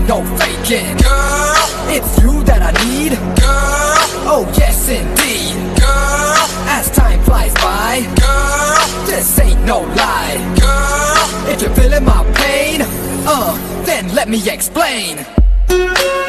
no faking. Girl, it's you that I need. Girl, oh yes indeed. Girl, as time flies by. Girl, this ain't no lie. Girl, if you're feeling my pain, then let me explain.